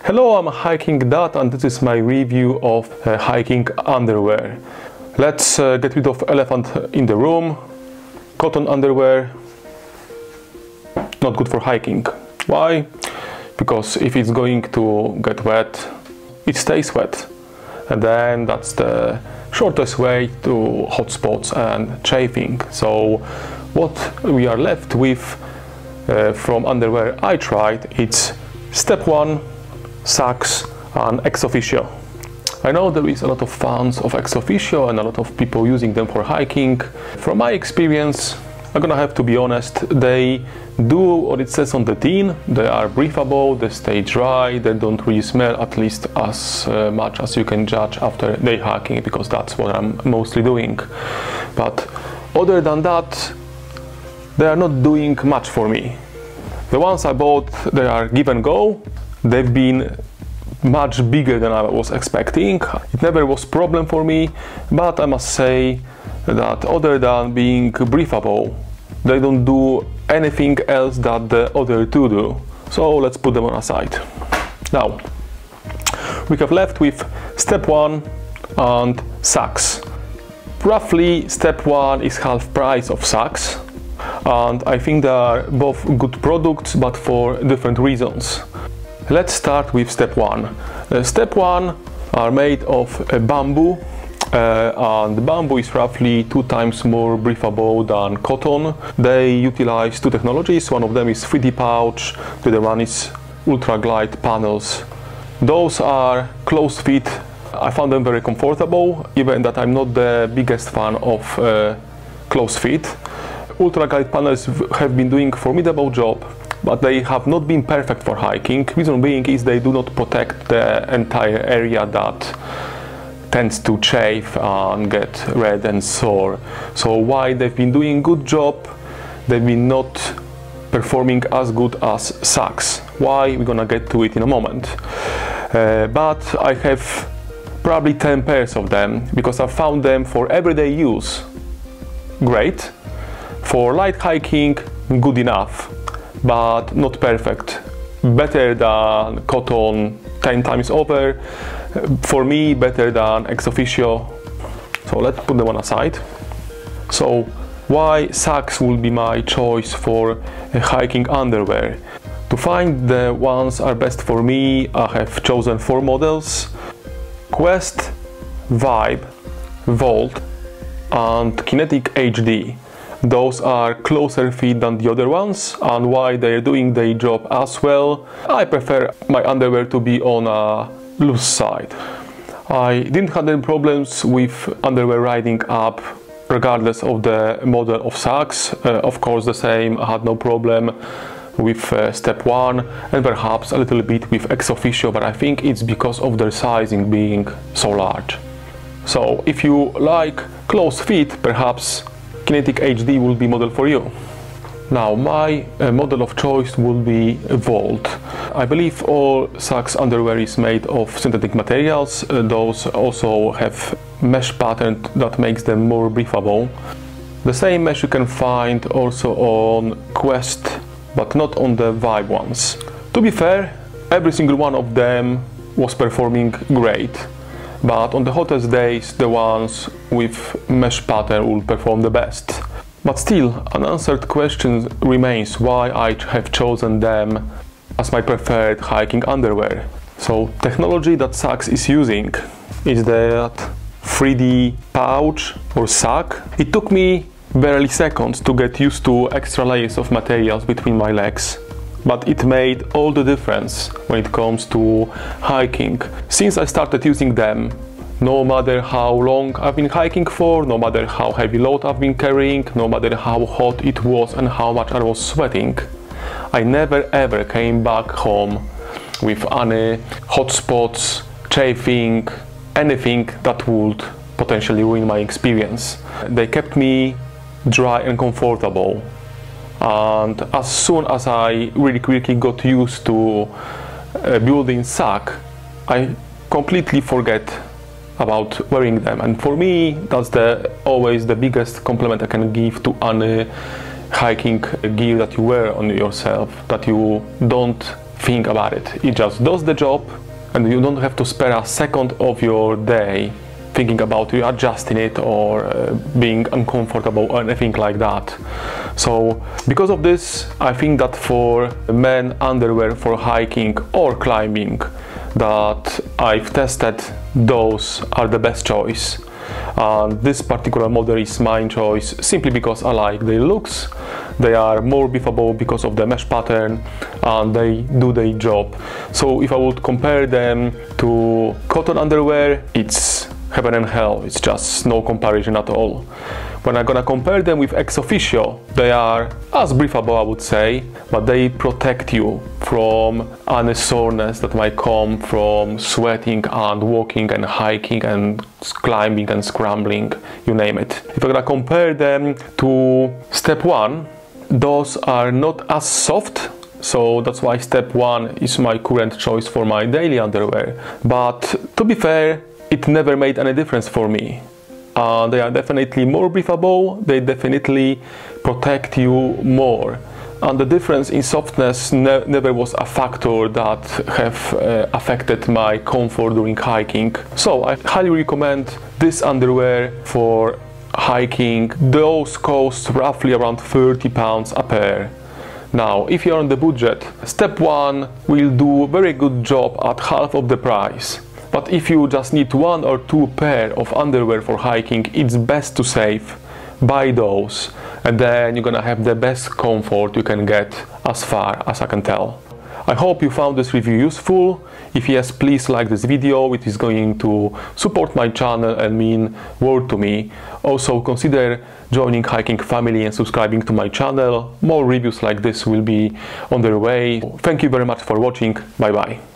Hello, I'm Hiking Dad and this is my review of hiking underwear. Let's get rid of elephant in the room. Cotton underwear, not good for hiking. Why? Because if it's going to get wet, it stays wet. And then that's the shortest way to hot spots and chafing. So what we are left with from underwear I tried, it's step 1, Saxx and Exofficio. I know there is a lot of fans of Exofficio and a lot of people using them for hiking. From my experience, I'm gonna have to be honest, they do what it says on the tin. They are breathable, they stay dry, they don't really smell, at least as much as you can judge after day hiking, because that's what I'm mostly doing. But other than that, they are not doing much for me. The ones I bought, they are give and go. They've been much bigger than I was expecting. It never was a problem for me, but I must say that other than being breathable, they don't do anything else that the other two do. So let's put them on aside. Now, we have left with step 1 and Saxx. Roughly, step 1 is half price of Saxx, and I think they are both good products, but for different reasons. Let's start with step 1. Step 1 are made of bamboo, and bamboo is roughly 2 times more breathable than cotton. They utilize 2 technologies. One of them is 3D pouch, the other one is ultra glide panels. Those are closed fit. I found them very comfortable, even that I'm not the biggest fan of closed fit. Ultra glide panels have been doing a formidable job, but they have not been perfect for hiking. Reason being is they do not protect the entire area that tends to chafe and get red and sore. So while they've been doing good job, they've been not performing as good as Saxx. Why? We're gonna get to it in a moment. But I have probably 10 pairs of them, because I found them for everyday use great. For light hiking, good enough, but not perfect. Better than cotton 10 times over. For me, better than Exofficio. So let's put them on aside. So why Saxx will be my choice for hiking underwear? To find the ones are best for me, I have chosen 4 models: Quest, Vibe, Volt and Kinetic HD. Those are closer fit than the other ones, and while they're doing their job as well, I prefer my underwear to be on a loose side. I didn't have any problems with underwear riding up regardless of the model of Saxx. Of course the same, I had no problem with step 1 and perhaps a little bit with Exofficio, but I think it's because of their sizing being so large. So if you like close fit, perhaps Kinetic HD will be model for you. Now my model of choice will be Volt. I believe all Saxx underwear is made of synthetic materials. Those also have mesh pattern that makes them more breathable. The same mesh you can find also on Quest, but not on the Vibe ones. To be fair, every single one of them was performing great. But on the hottest days, the ones with mesh pattern will perform the best. But still, unanswered question remains why I have chosen them as my preferred hiking underwear. So, technology that Saxx is using is that 3D pouch or sack. It took me barely seconds to get used to extra layers of materials between my legs. But it made all the difference when it comes to hiking. Since I started using them, no matter how long I've been hiking for, no matter how heavy load I've been carrying, no matter how hot it was and how much I was sweating, I never ever came back home with any hot spots, chafing, anything that would potentially ruin my experience. They kept me dry and comfortable. And as soon as I really quickly got used to building sack, I completely forget about wearing them. And for me, that's always the biggest compliment I can give to any hiking gear that you wear on yourself, that you don't think about it. It just does the job, and you don't have to spare a second of your day thinking about you adjusting it or being uncomfortable or anything like that. So because of this, I think that for men underwear for hiking or climbing that I've tested, those are the best choice. And this particular model is my choice simply because I like their looks. They are more breathable because of the mesh pattern, and they do their job. So if I would compare them to cotton underwear, it's heaven and hell. It's just no comparison at all. When I'm gonna compare them with Exofficio, they are as breathable, I would say, but they protect you from any soreness that might come from sweating and walking and hiking and climbing and scrambling, you name it. If I'm gonna compare them to Step 1, those are not as soft, so that's why Step 1 is my current choice for my daily underwear. But to be fair, it never made any difference for me. They are definitely more breathable, they definitely protect you more. And the difference in softness never was a factor that have affected my comfort during hiking. So I highly recommend this underwear for hiking. Those cost roughly around £30 a pair. Now, if you're on the budget, Step 1 will do a very good job at half of the price. But if you just need 1 or 2 pair of underwear for hiking, it's best to save, buy those, and then you're gonna have the best comfort you can get as far as I can tell. I hope you found this review useful. If yes, please like this video. It is going to support my channel and mean world to me. Also consider joining Hiking Family and subscribing to my channel. More reviews like this will be on their way. Thank you very much for watching. Bye bye.